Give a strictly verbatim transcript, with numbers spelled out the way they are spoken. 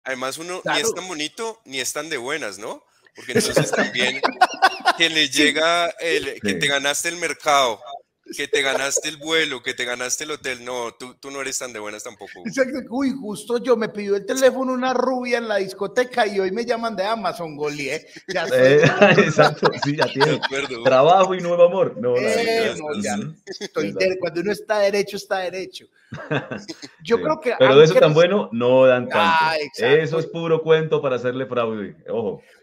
además uno ni es Claro. tan bonito ni es tan de buenas, ¿no? Porque entonces también que le Sí, llega el que te Sí. ganaste el mercado, que te ganaste el vuelo, que te ganaste el hotel. No, tú, tú no eres tan de buenas tampoco, Hugo. exacto. Uy, justo yo me pidió el teléfono una rubia en la discoteca y hoy me llaman de Amazon, Golié. Ya estoy. Eh, exacto, sí, ya De tiene acuerdo, Hugo. trabajo y nuevo amor. No, la Sí, Eh, verdad. ya no, ya estás. Ujú, estoy de- exacto. cuando uno está derecho, está derecho. Yo Sí. creo que Pero han de eso tan crecido. bueno no dan Ah, tanto. Eso exacto. es puro cuento para hacerle fraude. Ojo.